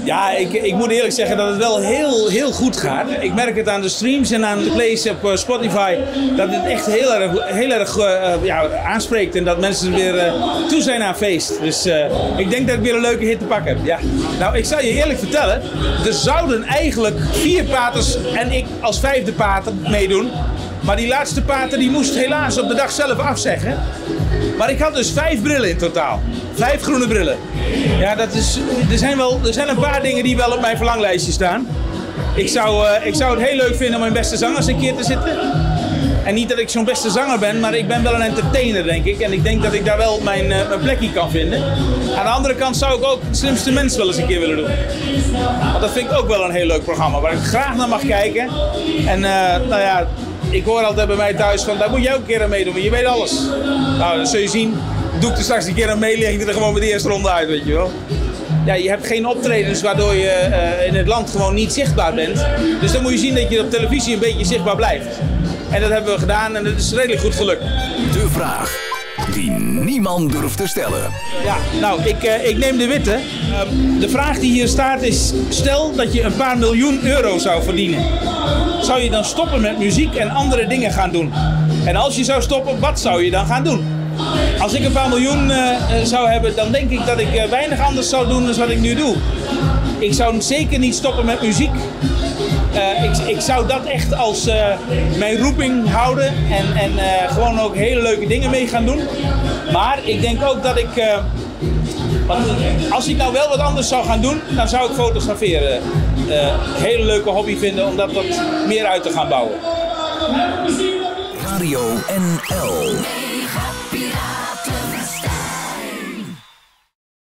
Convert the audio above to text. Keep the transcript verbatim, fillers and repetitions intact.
Ja, ik, ik moet eerlijk zeggen dat het wel heel, heel goed gaat. Ik merk het aan de streams en aan de plays op uh, Spotify dat het echt heel erg, heel erg uh, ja, aanspreekt en dat mensen weer uh, toe zijn aan feest. Dus uh, ik denk dat ik weer een leuke hit te pakken heb. Ja. Nou, ik zal je eerlijk vertellen, er zouden eigenlijk vier paters en ik als vijfde pater meedoen. Maar die laatste pater die moest helaas op de dag zelf afzeggen. Maar ik had dus vijf brillen in totaal. Vijf groene brillen. Ja, dat is, er, zijn wel, er zijn een paar dingen die wel op mijn verlanglijstje staan. Ik zou, uh, ik zou het heel leuk vinden om in Beste Zangers een keer te zitten. En niet dat ik zo'n beste zanger ben, maar ik ben wel een entertainer, denk ik. En ik denk dat ik daar wel mijn, uh, mijn plekje kan vinden. Aan de andere kant zou ik ook Het Slimste Mens wel eens een keer willen doen. Want dat vind ik ook wel een heel leuk programma, waar ik graag naar mag kijken. En uh, nou ja... Ik hoor altijd bij mij thuis van, daar moet je ook een keer aan meedoen, want je weet alles. Nou, dat zul je zien. Doe ik er straks een keer aan mee, leg ik er gewoon met de eerste ronde uit, weet je wel. Ja, je hebt geen optredens waardoor je uh, in het land gewoon niet zichtbaar bent. Dus dan moet je zien dat je op televisie een beetje zichtbaar blijft. En dat hebben we gedaan en dat is redelijk goed gelukt. De vraag die niemand durft te stellen. Ja, nou, ik, uh, ik neem de witte. Uh, de vraag die hier staat is, stel dat je een paar miljoen euro zou verdienen. Zou je dan stoppen met muziek en andere dingen gaan doen? En als je zou stoppen, wat zou je dan gaan doen? Als ik een paar miljoen uh, zou hebben, dan denk ik dat ik uh, weinig anders zou doen dan wat ik nu doe. Ik zou zeker niet stoppen met muziek. Uh, ik, ik zou dat echt als uh, mijn roeping houden en, en uh, gewoon ook hele leuke dingen mee gaan doen. Maar ik denk ook dat ik, uh, want als ik nou wel wat anders zou gaan doen, dan zou ik fotograferen uh, een hele leuke hobby vinden om dat wat meer uit te gaan bouwen. Radio N L